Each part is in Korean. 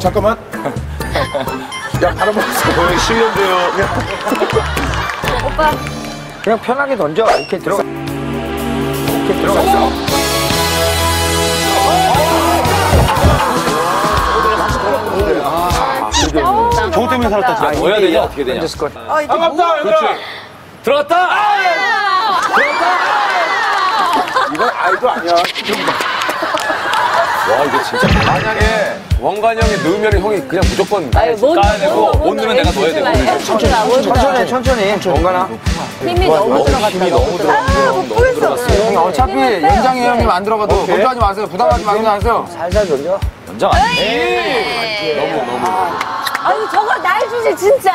잠깐만. 야, 바라봤어. 거의 실력돼요. 오빠. 그냥 편하게 던져. 이렇게 들어가. 이렇게 들어갔어. 저 때문에 살았다, 진짜. 뭐 해야 되냐, 어떻게 되냐. 반갑다, 그렇지. 들어갔다! 이건 아이도 아니야. 와, 이거 진짜. 만약에 원관이 형이 넣으면 형이 그냥 무조건 아유, 까야 되고, 못 넣으면 내가 넣어야 되고. 천천히, 천천히. 원가나. 힘이 너무 들어갔다. 힘이 너무 들어갔어. 못 보겠어. 어차피 연장이 형님 안 들어가도 걱정하지 마세요. 부담하지 마세요. 살살 던져. 연장 아니지. 너무. 아니, 저거 날 주지, 진짜.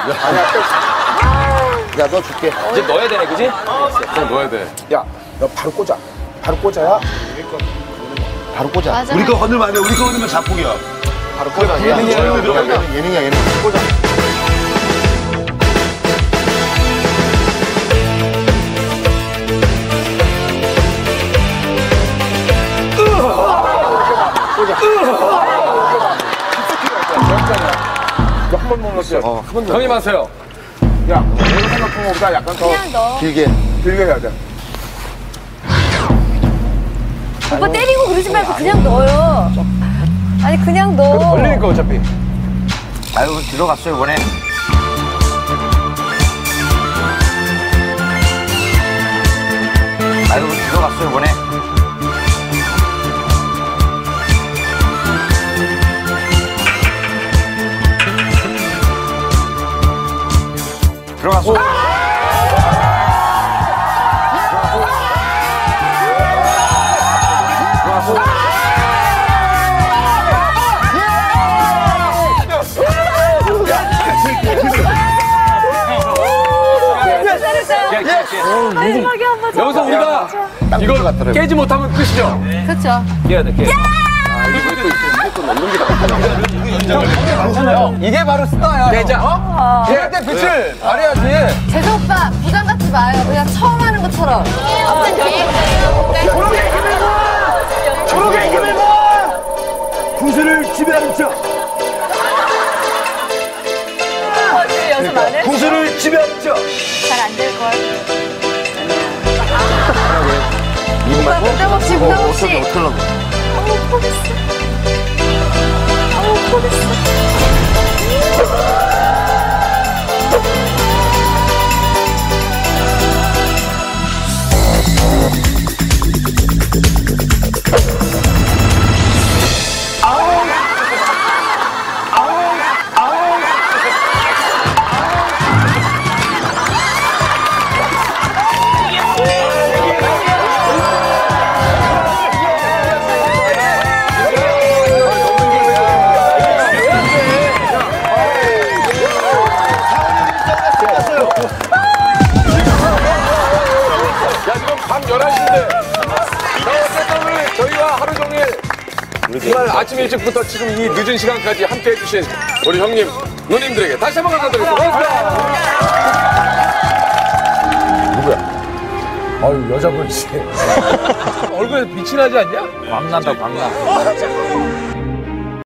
야, 너 줄게. 이제 넣어야 되네, 그지? 좀 넣어야 돼. 야, 너 바로 꽂아. 바로 꽂아야. 바로 꽂아. 맞아. 우리 거 건들면 안 돼. 우리 거 건들면 자폭이야. 바로 꽂아. 예능이야, 들어가야 돼. 예능이야, 예능. 꽂아. 너 한 번 먹었어. 형님 하세요. 야, 내가 생각한 것보다 약간 더 그냥 넣어. 길게 해야 돼. 오빠 때리고 그러지 말고 그냥 넣어요. 아니, 그냥 넣어. 걸리니까 어차피. 아유, 들어갔어요, 이번에. 아유, 들어갔어요, 이번에. 들어갔어. 마지막에 한번 여기서 우리가 이걸 깨지 못하면 끝이죠? 그렇죠. 깨야 돼, 깨. 이게 바로 스타야. 깨자. 이럴 때 빛을 발해야지. 재석 오빠, 부담 갖지 마요. 그냥 처음 하는 것처럼. 초록의 힘을 봐! 구슬을 지배하는 자! 연습 안 해? 구슬을 지배하는 자! 잘 안 될걸. 오빠, 부담 없이, 부담 없이. 아우, 포기했어. 아우, 포기했어. 야, 지금 밤 11시인데. 자, 어쨌든 우리 저희와 하루 종일 정말 아침 일찍부터 지금 이 늦은 시간까지 함께 해주신 우리 형님, 누님들에게 다시 한번 감사드리겠습니다. 고맙습니다. 아유, 여자분이지. 얼굴에 빛이 나지 않냐? 광난다, 광나.